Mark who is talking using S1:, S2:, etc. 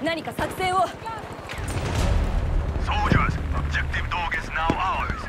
S1: 何か作戦を。
S2: Soldiers, objective dog is now ours.